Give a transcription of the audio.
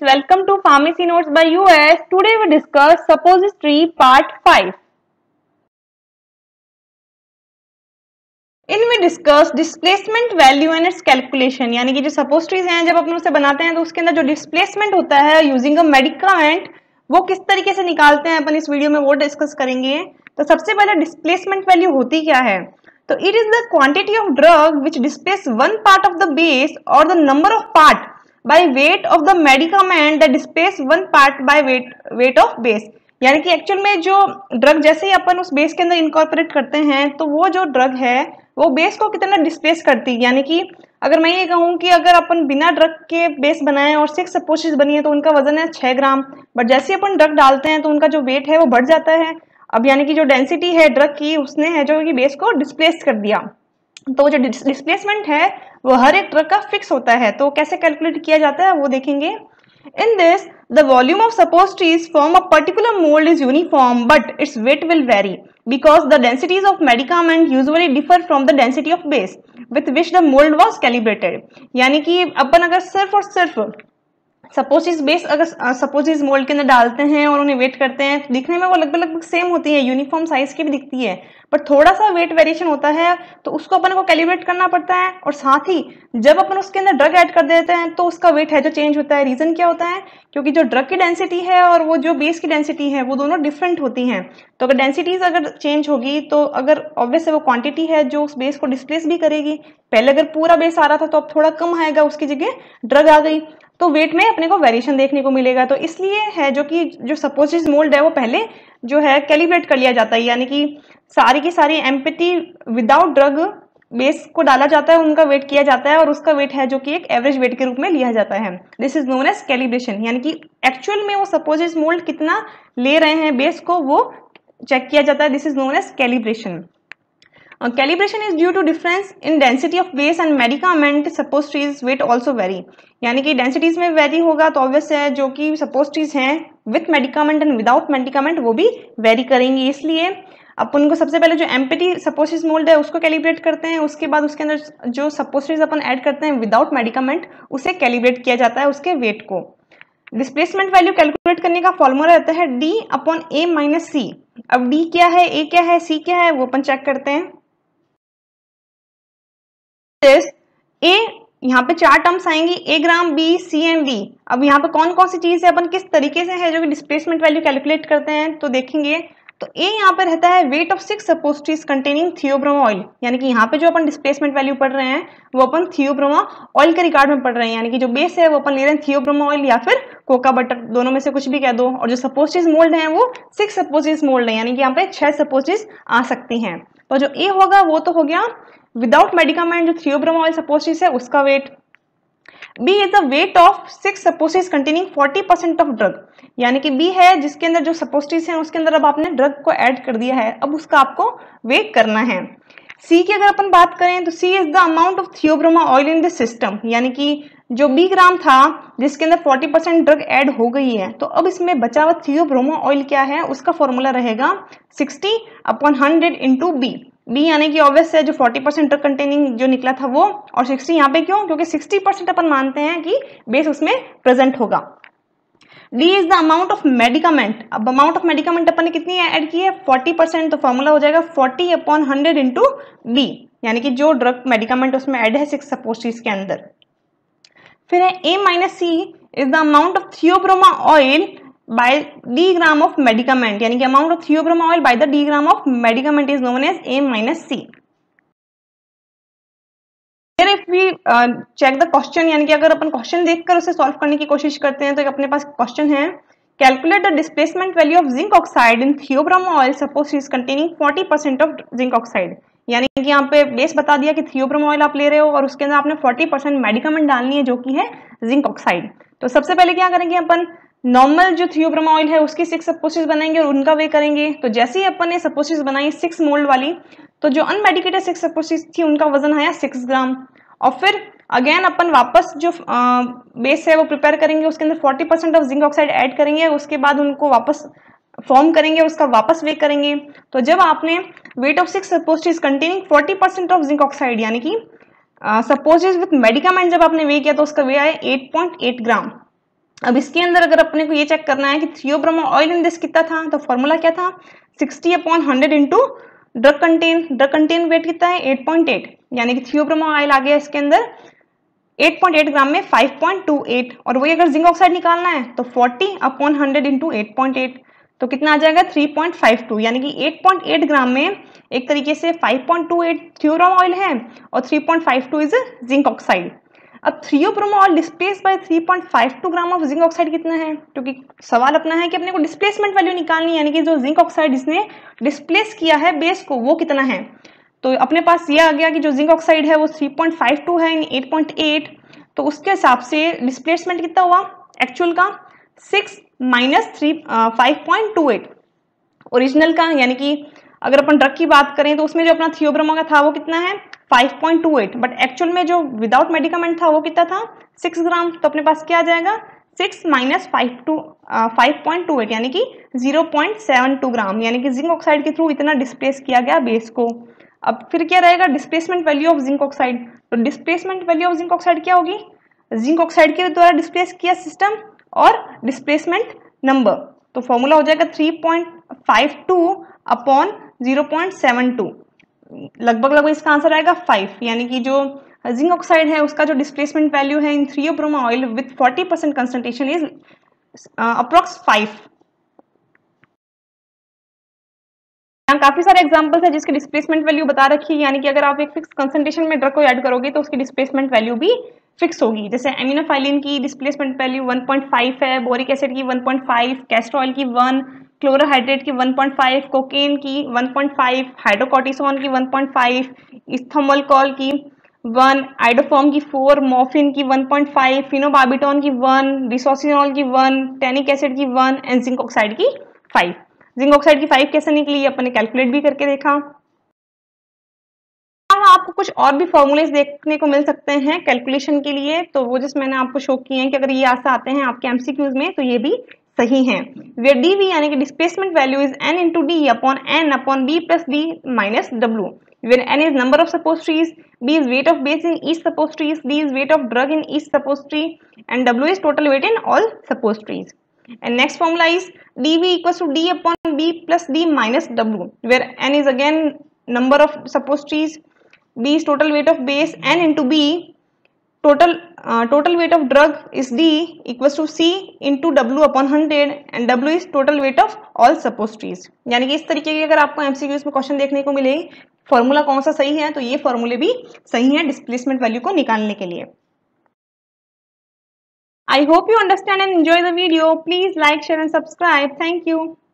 welcome to Pharmacy Notes by US. Today we discuss Suppository Part 5. इनमें discuss displacement value and its calculation, यानी कि जो suppositories हैं जब अपन उसे बनाते हैं तो उसके अंदर जो डिस्प्लेसमेंट होता है यूजिंग अ मेडिकामेंट वो किस तरीके से निकालते हैं अपन इस वीडियो में वो डिस्कस करेंगे। तो सबसे पहले डिस्प्लेसमेंट वैल्यू होती क्या है? तो it is the quantity of drug which displace one part of the base और the number of part by weight of the medicament that displace one part by weight of base. यानी कि actual में जो drug जैसे ही अपन उस base के अंदर incorporate करते हैं तो वो जो ड्रग है वो बेस को कितना डिस्प्लेस करती है। यानी कि अगर मैं ये कहूँ कि अगर अपन बिना ड्रग के बेस बनाए और 6 सपोजिटरीज बनी है तो उनका वजन है 6 ग्राम, बट जैसे अपन ड्रग डालते हैं तो उनका जो वेट है वो बढ़ जाता है। अब यानी कि जो डेंसिटी है ड्रग की उसने है जो कि बेस को डिस्प्लेस कर दिया। तो जो डिस्प्लेसमेंट है वो हर एक ड्रग का फिक्स होता है। तो कैसे कैलकुलेट किया जाता है वो देखेंगे। In this, the volume of suppositories from a particular mold is uniform, but its weight will vary because the densities of medicament usually differ from the density of base with which the mold was calibrated. यानी कि अपन अगर सिर्फ और सिर्फ सपोजिस base अगर सपोजिस mould के अंदर डालते हैं और उन्हें वेट करते हैं तो दिखने में वो लगभग सेम होती है, यूनिफॉर्म साइज की भी दिखती है, पर थोड़ा सा वेट वेरिएशन होता है तो उसको अपन को कैलिब्रेट करना पड़ता है। और साथ ही जब अपन उसके अंदर ड्रग ऐड कर देते हैं तो उसका वेट है जो चेंज होता है। रीजन क्या होता है? क्योंकि जो ड्रग की डेंसिटी है और वो जो बेस की डेंसिटी है वो दोनों डिफरेंट होती हैं। तो अगर डेंसिटीज अगर चेंज होगी तो अगर ऑब्वियस है वो क्वांटिटी है जो उस बेस को डिस्प्लेस भी करेगी। पहले अगर पूरा बेस आ रहा था तो अब थोड़ा कम आएगा, उसकी जगह ड्रग आ गई तो वेट में अपने को वेरिएशन देखने को मिलेगा। तो इसलिए है जो कि जो सपोजिटरीज मोल्ड है वो पहले जो है कैलिब्रेट कर लिया जाता है, यानी कि सारी की सारी एम्पटी विदाउट ड्रग बेस को डाला जाता है, उनका वेट किया जाता है और उसका वेट है जो कि एक एवरेज वेट के रूप में लिया जाता है। This is known as calibration, यानी कि एक्चुअल में वो सपोजिटरीज मोल्ड कितना ले रहे हैं बेस को वो चेक किया जाता है। This is known as calibration. Calibration is due to difference in density of base and medicament suppositories weight also vary. यानी कि डेंसिटीज में वेरी होगा तो ऑब्वियस है जो कि सपोजिटरीज हैं with medicament and without medicament वो भी वेरी करेंगी। इसलिए अपन को सबसे पहले जो एम्पटी सपोजिटरीज मोल्ड है उसको कैलिब्रेट करते हैं, उसके बाद उसके अंदर जो सपोजिटरीज अपन ऐड करते हैं विदाउट मेडिकामेंट उसे कैलिब्रेट किया जाता है उसके वेट को। डिस्प्लेसमेंट वैल्यू कैलकुलेट करने का फॉर्मूला रहता है D upon A minus C। अब D क्या है, A क्या है, C क्या है वो अपन चेक करते हैं। ए यहाँ पे 4 टर्म्स आएंगी, A gram, B, C and D. अब यहाँ पे कौन कौन सी चीज है अपन किस तरीके से है जो कि डिस्प्लेसमेंट वैल्यू कैलकुलेट करते हैं तो देखेंगे। तो ए यहाँ पे रहता है weight of 6 suppositories containing theobroma oil, यानी कि यहाँ पे जो अपन डिस्प्लेसमेंट वैल्यू पढ़ रहे हैं वो अपन थियोब्रोमा ऑयल के रिगार्ड में पढ़ रहे हैं, यानी कि जो बेस है वो अपन ले रहे हैं थियोब्रोमा ऑयल या फिर कोका बटर, दोनों में से कुछ भी कह दो। और जो सपोजिटरीज मोल्ड है वो 6 सपोजिटरीज मोल्ड है, यानी कि यहाँ पे 6 सपोजिटरीज आ सकती हैं। तो जो ए होगा वो तो हो गया विदाउट मेडिकामेंट जो थियोब्रोमा ऑयल सपोजिटरीज है उसका weight. B is the weight of 6 suppositories containing 40% of drug, यानी कि बी है जिसके अंदर जो सपोजिटरीज हैं उसके अंदर अब आपने ड्रग को ऐड कर दिया है, अब उसका आपको वेट करना है। सी की अगर अपन बात करें तो C is the amount of theobroma oil in this system, यानी कि जो बी ग्राम था जिसके अंदर 40% ड्रग ऐड हो गई है तो अब इसमें बचा हुआ थियोब्रोमा ऑयल क्या है उसका फॉर्मूला रहेगा 60 अपॉन 100 इंटू बी। बी यानी कि ऑब्वियस है जो 40% ड्रग कंटेनिंग जो निकला था वो, और 60 यहाँ पे क्यों, क्योंकि 60% अपन मानते हैं कि बेस उसमें प्रेजेंट होगा। D is the amount of medicament. अब अमाउंट ऑफ मेडिकामेंट अपन ने कितनी ऐड की है 40%, तो फॉर्मूला हो जाएगा 40 अपॉन 100 इंटू बी, यानी कि जो ड्रग मेडिकामेंट उसमें ऐड है 6 सपोजिटरीज के अंदर। फिर है A minus C is the amount of theobroma oil by d gram of medicament, यानी कि amount of theobroma oil by the d gram of medicament is known as A minus C. Here if we check the question, यानी कि अगर अपन question देखकर उसे solve करने की कोशिश करते हैं तो अपने पास क्वेश्चन है calculate the displacement value of zinc oxide in theobroma oil suppositories containing 40% of zinc oxide. यानी कि यहाँ पे बेस बता दिया कि थियोब्रोमा ऑयल आप ले रहे हो और उसके अंदर आपने 40% मेडिकामेंट डालनी है जो कि है जिंक ऑक्साइड। तो सबसे पहले क्या करेंगे अपन, नॉर्मल जो थियोब्रोमा ऑयल है उसकी 6 सपोजिटरीज बनाएंगे और उनका वे करेंगे। तो जैसे ही अपन ने सपोजिटरीज बनाई 6 मोल्ड वाली तो जो अनमेडिकेटेड 6 सपोजिटरीज थी उनका वजन आया 6 ग्राम। और फिर अगेन अपन वापस जो बेस है वो प्रिपेयर करेंगे, उसके अंदर 40% ऑफ जिंक ऑक्साइड ऐड करेंगे, उसके बाद उनको वापस फॉर्म करेंगे, उसका वापस वे करेंगे। तो जब आपने weight of 6 suppositories containing 40% of zinc oxide यानी कि सपोजिटरीज विथ मेडिकामेंट जब आपने वे किया तो उसका वे आया 8.8 ग्राम। अब इसके अंदर अगर अपने को ये चेक करना है कि थियोब्रोमो ऑयल इन दिस कितना था, तो फॉर्मूला क्या था 60/100 इंटू ड्रग कंटेन वेट कितना है 8.8, यानी कि थियोब्रोमो ऑयल आ गया इसके अंदर 8.8 ग्राम में 5.28, और वही अगर जिंक ऑक्साइड निकालना है तो 40/100 इंटू 8.8, तो कितना आ जाएगा 3.52, यानी कि 8.8 ग्राम में एक तरीके से 5.28 थियोब्रोमो ऑयल है और 3.52 इज जिंक ऑक्साइड। अब theobroma oil displace by 3.52 gram of zinc oxide कितना है, क्योंकि सवाल अपना है कि अपने को डिस्प्लेसमेंट वैल्यू निकालनी है, यानी कि जो जिंक ऑक्साइड इसने डिस्प्लेस किया है बेस को वो कितना है। तो अपने पास ये आ गया कि जो जिंक ऑक्साइड है वो 3.52 है इन 8.8, तो उसके हिसाब से डिस्प्लेसमेंट कितना हुआ एक्चुअल का 6 माइनस 5.28 ओरिजिनल का, यानी कि अगर अपन ड्रग की बात करें तो उसमें जो अपना थियोब्रोमो का था वो कितना है 5.28, बट एक्चुअल में जो विदाउट मेडिकामेंट था वो कितना था 6 ग्राम, तो अपने पास क्या आ जाएगा 6 माइनस 5.28 यानी कि 0.72 ग्राम, यानी कि जिंक ऑक्साइड के थ्रू इतना डिस्प्लेस किया गया बेस को। अब फिर क्या रहेगा displacement value of zinc oxide, तो displacement value of zinc oxide क्या होगी, जिंक ऑक्साइड के द्वारा डिस्प्लेस किया सिस्टम और डिस्प्लेसमेंट नंबर, तो फॉर्मूला हो जाएगा 3.52 अपॉन 0.72, लगभग इसका आंसर आएगा 5, यानी कि जो जिंक ऑक्साइड है उसका जो डिस्प्लेसमेंट वैल्यू है in theobroma oil with 40% concentration is approx 5। यहाँ काफी सारे एग्जांपल्स है जिसकी डिस्प्लेसमेंट वैल्यू बता रखी है, यानी कि अगर आप एक फिक्स कंसंट्रेशन में ड्रग को ऐड करोगे तो उसकी डिस्प्लेसमेंट वैल्यू भी फिक्स होगी। जैसे एमिनोफाइलिन की डिस्प्लेसमेंट वैल्यू 1.5 है, बोरिक एसिड की 1.5, कैस्टर ऑयल की 1, क्लोरोहाइड्रेट की 1.5, कोकेन की 1.5, हाइड्रोकॉर्टिसोन की 1.5, इस्थामोलकॉल की 1, आइडोफॉर्म की 4, मॉर्फिन की 1.5, फिनोबार्बिटोन की 1, डिसोसिनॉल की 1, टैनिक एसिड की 1 एंड जिंक ऑक्साइड की 5। जिंक ऑक्साइड की 5 कैसे निकली अपन ने कैलकुलेट भी करके देखा। आपको कुछ और भी फॉर्मूलेस देखने को मिल सकते हैं कैलकुलेशन के लिए, तो वो जस्ट मैंने आपको शो किए हैं कि अगर ये ऐसा आते हैं आपके एमसीक्यूज में तो ये भी सही है। वेयर डीवी यानी कि displacement value is N into D upon B plus D minus W, where N is number of suppositories, B is weight of base in each suppositories, D is weight of drug in each suppository and W is total weight in all suppositories. And next formula is dV equals to D upon B plus D minus W, where N is again number of suppositories, B is total weight of base, N into B total weight of drug is D equals to C into W upon 100 and W is total weight of all suppositories। यानी कि इस तरीके के अगर आपको MCQs में question देखने को मिले फॉर्मूला कौन सा सही है, तो ये फॉर्मूले भी सही है डिस्प्लेसमेंट वैल्यू को निकालने के लिए। I hope you understand and enjoy the video. Please like, share and subscribe. Thank you.